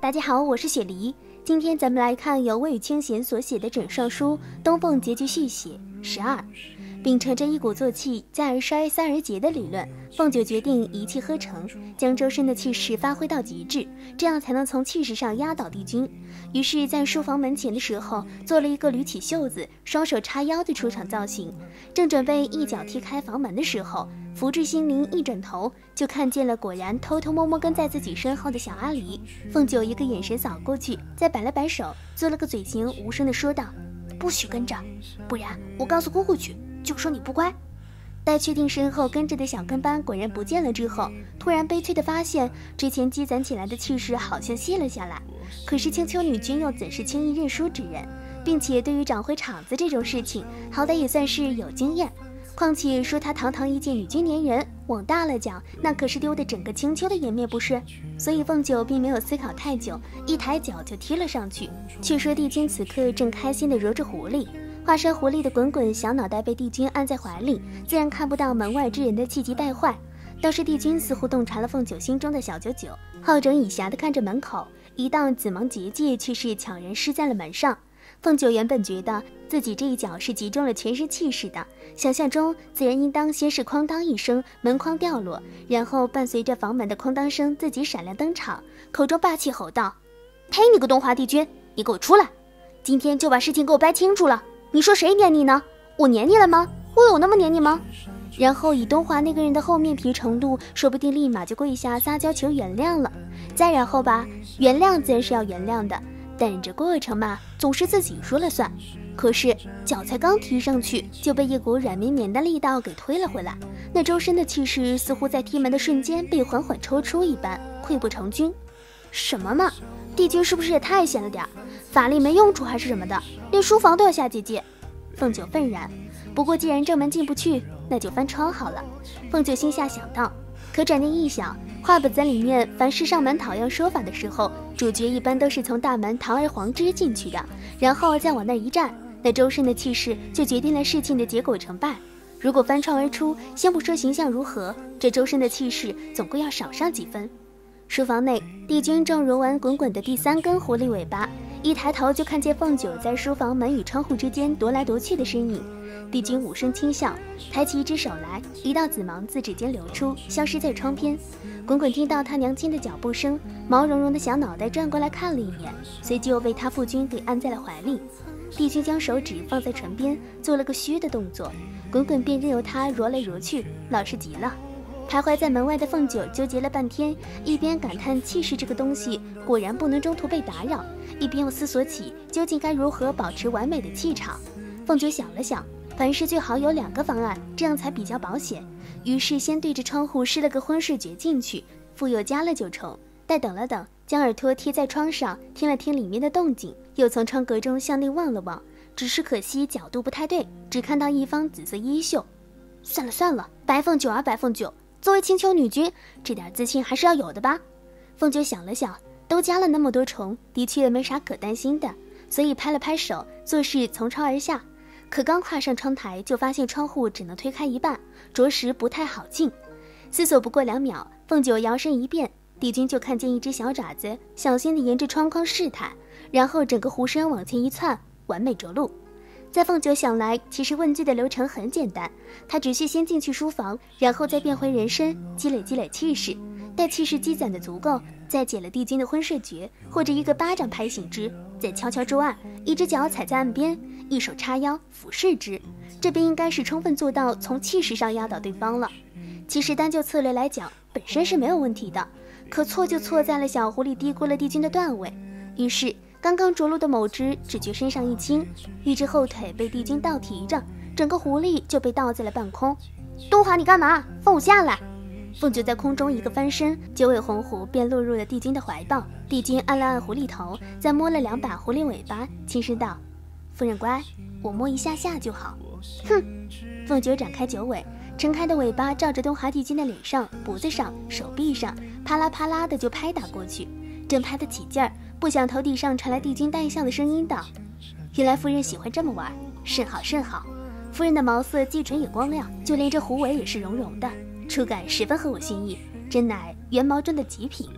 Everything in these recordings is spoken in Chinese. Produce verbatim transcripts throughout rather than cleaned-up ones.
大家好，我是雪梨。今天咱们来看由魏雨清贤所写的枕上书《东凤结局续写》十二。秉承着一鼓作气，再而衰，三而竭的理论，凤九决定一气呵成，将周深的气势发挥到极致，这样才能从气势上压倒帝君。于是，在书房门前的时候，做了一个捋起袖子、双手叉腰的出场造型。正准备一脚踢开房门的时候，福至心灵一转头，就看见了果然偷偷摸摸跟在自己身后的小阿离。凤九一个眼神扫过去，再摆了摆手，做了个嘴型，无声地说道：“不许跟着，不然我告诉姑姑去。”就说你不乖。待确定身后跟着的小跟班果然不见了之后，突然悲催地发现之前积攒起来的气势好像泄了下来。可是青丘女君又怎是轻易认输之人，并且对于掌回场子这种事情好歹也算是有经验。况且说她堂堂一介女君连人，往大了讲那可是丢的整个青丘的颜面不是。所以凤九并没有思考太久，一抬脚就踢了上去。却说帝君此刻正开心地揉着狐狸，化身狐狸的滚滚小脑袋被帝君按在怀里，自然看不到门外之人的气急败坏。倒是帝君似乎洞察了凤九心中的小九九，好整以暇地看着门口，一道紫芒结界却是悄然施在了门上。凤九原本觉得自己这一脚是集中了全身气势的，想象中自然应当先是哐当一声，门框掉落，然后伴随着房门的哐当声，自己闪亮登场，口中霸气吼道：“呸你个东华帝君，你给我出来！今天就把事情给我掰清楚了。你说谁撵你呢？我撵你了吗？我有那么撵你吗？”然后以东华那个人的厚面皮程度，说不定立马就跪下撒娇求原谅了。再然后吧，原谅自然是要原谅的，但这过程嘛，总是自己说了算。可是脚才刚踢上去，就被一股软绵绵的力道给推了回来。那周身的气势似乎在踢门的瞬间被缓缓抽出一般，溃不成军。什么嘛，帝君是不是也太闲了点？法力没用处还是什么的，连书房都要下结界。凤九愤然，不过既然正门进不去，那就翻窗好了。凤九心下想到，可转念一想，话本子里面凡是上门讨要说法的时候，主角一般都是从大门堂而皇之进去的，然后再往那一站，那周身的气势就决定了事情的结果成败。如果翻窗而出，先不说形象如何，这周身的气势总归要少上几分。书房内，帝君正揉完滚滚的第三根狐狸尾巴，一抬头就看见凤九在书房门与窗户之间踱来踱去的身影。帝君无声轻笑，抬起一只手来，一道紫芒自指尖流出，消失在窗边。滚滚听到他娘亲的脚步声，毛茸茸的小脑袋转过来看了一眼，随即又被他父君给按在了怀里。帝君将手指放在唇边，做了个嘘的动作，滚滚便任由他揉来揉去，老实极了。徘徊在门外的凤九纠结了半天，一边感叹气势这个东西果然不能中途被打扰，一边又思索起究竟该如何保持完美的气场。凤九想了想，凡事最好有两个方案，这样才比较保险。于是先对着窗户施了个昏视诀进去，复又加了九重，待等了等，将耳朵贴在窗上，听了听里面的动静，又从窗格中向内望了望，只是可惜角度不太对，只看到一方紫色衣袖。算了算了，白凤九啊白凤九，作为青丘女君，这点自信还是要有的吧。凤九想了想，都加了那么多重，的确没啥可担心的，所以拍了拍手，做事从窗而下。可刚跨上窗台，就发现窗户只能推开一半，着实不太好进。思索不过两秒，凤九摇身一变，帝君就看见一只小爪子小心地沿着窗框试探，然后整个弧身往前一窜，完美着陆。在凤九想来，其实问句的流程很简单，他只需先进去书房，然后再变回人身，积累积累气势，待气势积攒的足够，再解了帝君的昏睡诀，或者一个巴掌拍醒之，再悄悄住岸，一只脚踩在岸边，一手叉腰俯视之，这便应该是充分做到从气势上压倒对方了。其实单就策略来讲，本身是没有问题的，可错就错在了小狐狸低估了帝君的段位。于是刚刚着陆的某只只觉身上一轻，一只后腿被帝君倒提着，整个狐狸就被倒在了半空。东华你干嘛？放我下来！凤九在空中一个翻身，九尾红狐便落入了帝君的怀抱。帝君按了按狐狸头，再摸了两把狐狸尾巴，轻声道：“夫人乖，我摸一下下就好。”哼！凤九展开九尾，撑开的尾巴照着东华帝君的脸上、脖子上、手臂上，啪啦啪啦的就拍打过去。正拍得起劲儿，不想头顶上传来帝君淡笑的声音道：“原来夫人喜欢这么玩，甚好甚好。夫人的毛色既纯也光亮，就连这狐尾也是绒绒的，触感十分合我心意，真乃原毛中的极品。”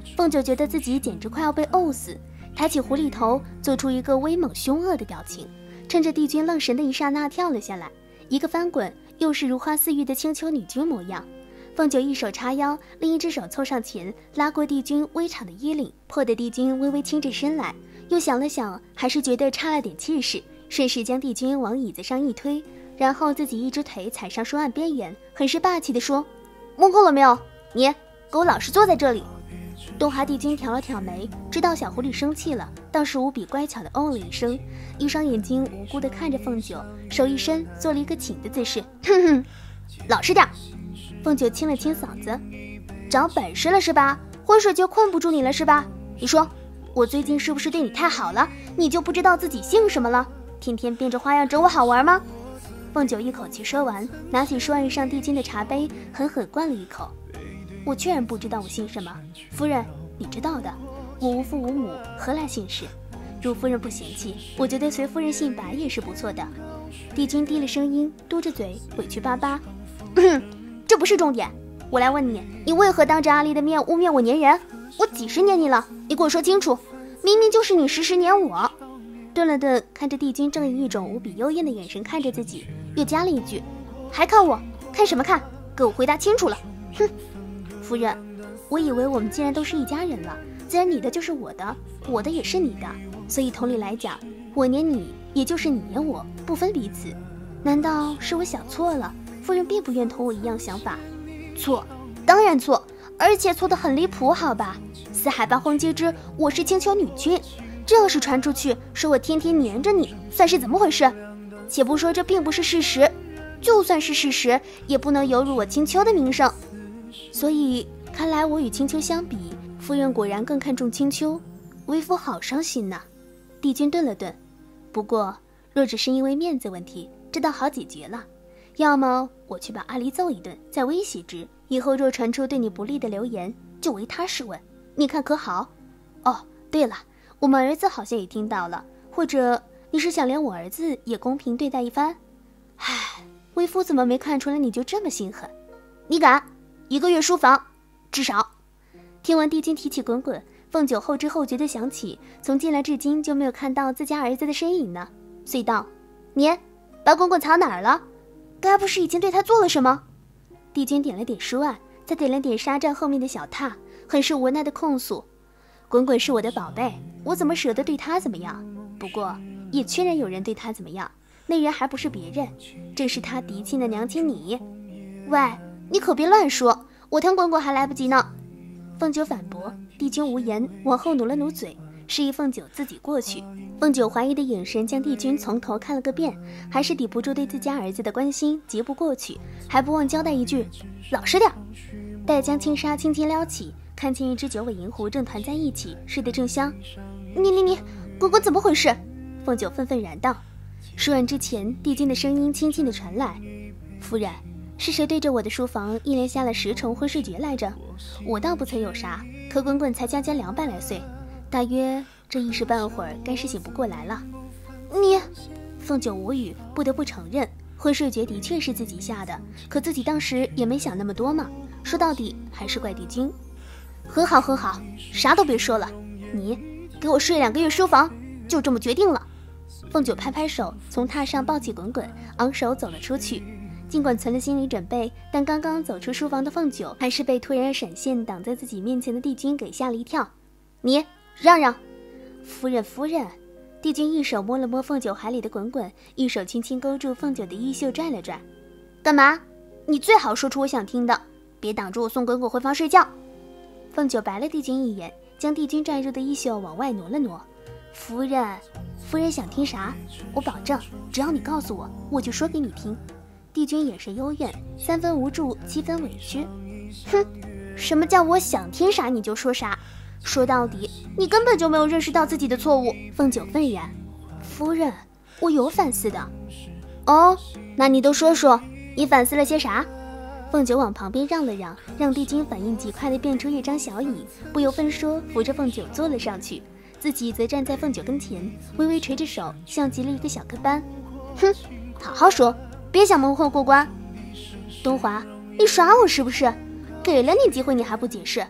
凤九觉得自己简直快要被呕死，抬起狐狸头，做出一个威猛凶恶的表情，趁着帝君愣神的一刹那跳了下来，一个翻滚，又是如花似玉的青丘女君模样。凤九一手叉腰，另一只手凑上前，拉过帝君微长的衣领，迫得帝君微微倾着身来。又想了想，还是觉得差了点气势，顺势将帝君往椅子上一推，然后自己一只腿踩上书案边缘，很是霸气地说：“摸够了没有？你给我老实坐在这里。”东华帝君挑了挑眉，知道小狐狸生气了，倒是无比乖巧的哦了一声，一双眼睛无辜地看着凤九，手一伸，做了一个请的姿势。哼哼，老实点。凤九清了清嗓子，长本事了是吧？浑水就困不住你了是吧？你说我最近是不是对你太好了，你就不知道自己姓什么了？天天变着花样整我好玩吗？凤九一口气说完，拿起书案上帝君的茶杯，狠狠灌了一口。我居然不知道我姓什么，夫人，你知道的，我无父无母，何来姓氏？如夫人不嫌弃，我觉得随夫人姓白也是不错的。帝君低了声音，嘟着嘴，委屈巴巴。这不是重点，我来问你，你为何当着阿丽的面污蔑我粘人？我几十年你了，你给我说清楚，明明就是你时时粘我。顿了顿，看着帝君正以一种无比幽怨的眼神看着自己，又加了一句：还看我？看什么看？给我回答清楚了。哼，夫人，我以为我们既然都是一家人了，自然你的就是我的，我的也是你的，所以同理来讲，我粘你，也就是你粘我，不分彼此。难道是我想错了？夫人并不愿同我一样想法。错，当然错，而且错得很离谱，好吧？四海八荒皆知我是青丘女君，这要是传出去，说我天天黏着你，算是怎么回事？且不说这并不是事实，就算是事实，也不能有辱我青丘的名声。所以看来我与青丘相比，夫人果然更看重青丘，为夫好伤心呐。帝君顿了顿，不过若只是因为面子问题，这倒好解决了。要么我去把阿离揍一顿，再威胁之，以后若传出对你不利的流言，就唯他是问，你看可好？哦，对了，我们儿子好像也听到了，或者你是想连我儿子也公平对待一番？唉，为夫怎么没看出来你就这么心狠？你敢？一个月书房，至少。听完帝君提起滚滚，凤九后知后觉地想起，从进来至今就没有看到自家儿子的身影呢，遂道：你把滚滚藏哪儿了？该不是已经对他做了什么？帝君点了点书案，再点了点纱帐后面的小榻，很是无奈的控诉：滚滚是我的宝贝，我怎么舍得对他怎么样？不过也确认有人对他怎么样，那人还不是别人，正是他嫡亲的娘亲你。喂，你可别乱说，我疼滚滚还来不及呢。凤九反驳，帝君无言，往后努了努嘴，示意凤九自己过去。凤九怀疑的眼神将帝君从头看了个遍，还是抵不住对自家儿子的关心，急不过去，还不忘交代一句：老实点。待将轻纱轻轻撩起，看见一只九尾银狐正团在一起，睡得正香。你你你，滚滚怎么回事？凤九愤愤然道。说完之前，帝君的声音轻轻地传来：夫人，是谁对着我的书房一连下了十重昏睡诀来着？我倒不曾有啥，可滚滚才将将两百来岁，大约这一时半会儿该是醒不过来了。你，凤九无语，不得不承认，昏睡诀的确是自己下的，可自己当时也没想那么多嘛。说到底还是怪帝君。很好很好，啥都别说了，你给我睡两个月书房，就这么决定了。凤九拍拍手，从榻上抱起滚滚，昂首走了出去。尽管存了心理准备，但刚刚走出书房的凤九还是被突然闪现挡在自己面前的帝君给吓了一跳。你让让！夫人夫人！帝君一手摸了摸凤九怀里的滚滚，一手轻轻勾住凤九的衣袖拽了拽。干嘛？你最好说出我想听的，别挡住我送滚滚回房睡觉。凤九白了帝君一眼，将帝君拽住的衣袖往外挪了挪。夫人夫人想听啥？我保证只要你告诉我，我就说给你听。帝君眼神幽怨，三分无助，七分委屈。哼，什么叫我想听啥你就说啥？说到底，你根本就没有认识到自己的错误。凤九愤然。夫人，我有反思的。哦，那你都说说，你反思了些啥？凤九往旁边让了让，让帝君反应极快地变出一张小椅，不由分说扶着凤九坐了上去，自己则站在凤九跟前，微微垂着手，像极了一个小跟班。哼，好好说，别想蒙混过关。东华，你耍我是不是？给了你机会你还不解释？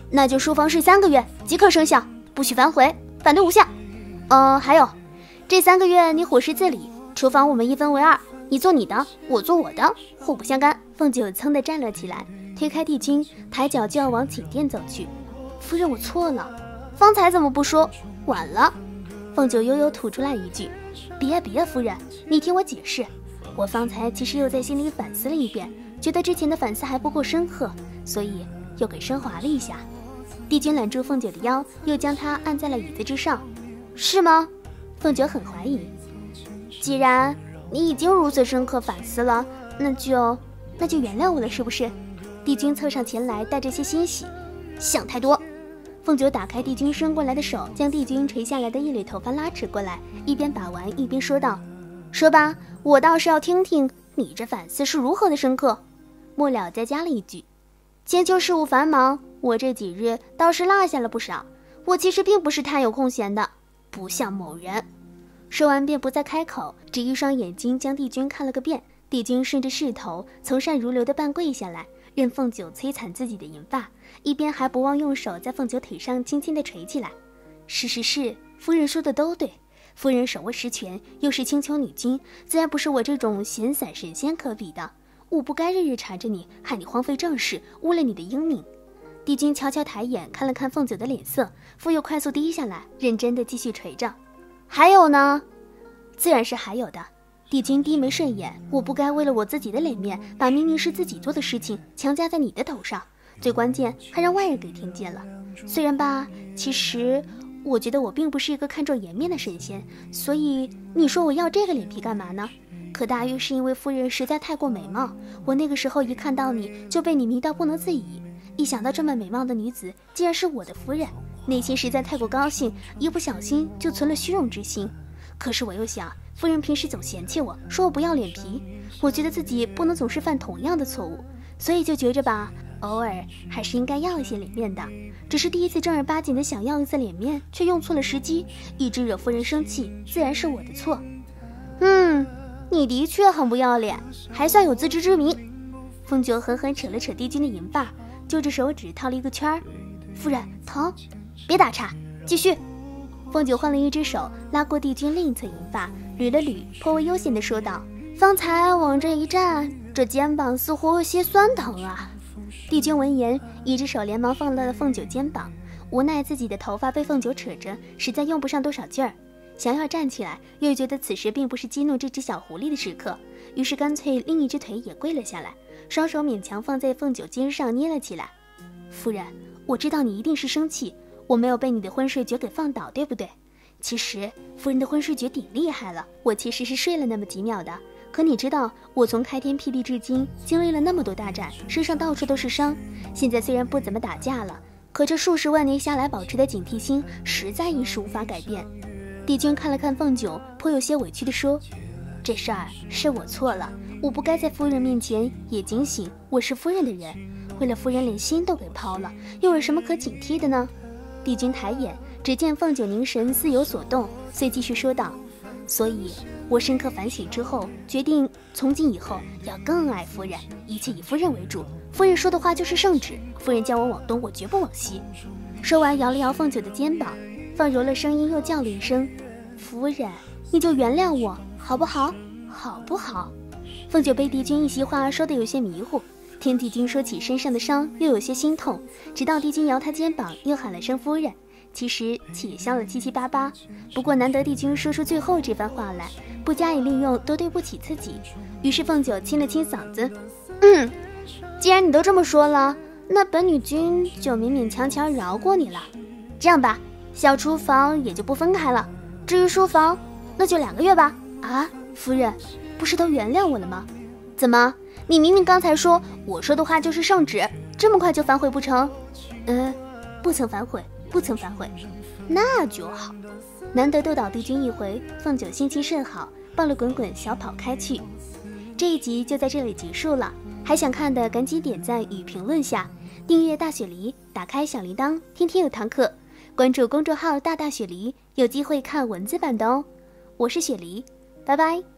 那就书房睡三个月，即可生效，不许反悔，反对无效。呃，还有，这三个月你伙食自理，厨房我们一分为二，你做你的，我做我的，互不相干。凤九噌地站了起来，推开帝君，抬脚就要往寝殿走去。夫人，我错了，方才怎么不说？晚了。凤九悠悠吐出来一句：别别，夫人，你听我解释。我方才其实又在心里反思了一遍，觉得之前的反思还不够深刻，所以又给升华了一下。帝君揽住凤九的腰，又将她按在了椅子之上。是吗？凤九很怀疑。既然你已经如此深刻反思了，那就那就原谅我了，是不是？帝君凑上前来，带着些欣喜。想太多。凤九打开帝君伸过来的手，将帝君垂下来的一缕头发拉扯过来，一边把玩一边说道：说吧，我倒是要听听你这反思是如何的深刻。末了再加了一句：千秋事务繁忙，我这几日倒是落下了不少，我其实并不是太有空闲的，不像某人。说完便不再开口，只一双眼睛将帝君看了个遍。帝君顺着势头从善如流的半跪下来，任凤九摧残自己的银发，一边还不忘用手在凤九腿上轻轻地捶起来。是是是，夫人说的都对，夫人手握实权，又是青丘女君，自然不是我这种闲散神仙可比的。我不该日日缠着你，害你荒废正事，污了你的英名。帝君悄悄抬眼看了看凤九的脸色，复又快速低下来，认真地继续捶着。还有呢？自然是还有的。帝君低眉顺眼，我不该为了我自己的脸面，把明明是自己做的事情强加在你的头上，最关键还让外人给听见了。虽然吧，其实我觉得我并不是一个看重颜面的神仙，所以你说我要这个脸皮干嘛呢？可大约是因为夫人实在太过美貌，我那个时候一看到你就被你迷到不能自已，一想到这么美貌的女子竟然是我的夫人，内心实在太过高兴，一不小心就存了虚荣之心。可是我又想，夫人平时总嫌弃我，说我不要脸皮，我觉得自己不能总是犯同样的错误，所以就觉着吧，偶尔还是应该要一些脸面的。只是第一次正儿八经的想要一次脸面，却用错了时机，一直惹夫人生气，自然是我的错。嗯，你的确很不要脸，还算有自知之明。凤九狠狠扯了扯帝君的银发，就着手指套了一个圈儿。夫人，疼，别打岔，继续。凤九换了一只手，拉过帝君另一侧银发，捋了捋，颇为悠闲地说道：方才往这一站，这肩膀似乎有些酸疼啊。帝君闻言，一只手连忙放到了凤九肩膀，无奈自己的头发被凤九扯着，实在用不上多少劲儿，想要站起来，又觉得此时并不是激怒这只小狐狸的时刻，于是干脆另一只腿也跪了下来，双手勉强放在凤九肩上捏了起来。夫人，我知道你一定是生气，我没有被你的昏睡诀给放倒，对不对？其实夫人的昏睡诀顶厉害了，我其实是睡了那么几秒的。可你知道，我从开天辟地至今经历了那么多大战，身上到处都是伤，现在虽然不怎么打架了，可这数十万年下来保持的警惕心实在一时无法改变。帝君看了看凤九，颇有些委屈地说：这事儿是我错了，我不该在夫人面前也警醒我是夫人的人，为了夫人连心都给抛了，又有什么可警惕的呢？帝君抬眼，只见凤九凝神似有所动，遂继续说道：所以我深刻反省之后，决定从今以后要更爱夫人，一切以夫人为主，夫人说的话就是圣旨，夫人叫我往东，我绝不往西。说完摇了摇凤九的肩膀，放柔了声音又叫了一声：夫人，你就原谅我好不好？好不好？凤九被帝君一席话说得有些迷糊，听帝君说起身上的伤，又有些心痛，直到帝君摇他肩膀，又喊了声夫人，其实气也消了七七八八。不过难得帝君说出最后这番话来，不加以利用都对不起自己，于是凤九清了清嗓子：嗯，既然你都这么说了，那本女君就勉勉强强饶过你了。这样吧，小厨房也就不分开了，至于书房，那就两个月吧。啊，夫人，不是都原谅我了吗？怎么，你明明刚才说我说的话就是圣旨，这么快就反悔不成？呃，不曾反悔，不曾反悔。那就好。难得斗倒帝君一回，凤九心情甚好，抱了滚滚小跑开去。这一集就在这里结束了，还想看的赶紧点赞与评论下，订阅大雪梨，打开小铃铛，天天有堂课，关注公众号大大雪梨，有机会看文字版的哦。我是雪梨，拜拜。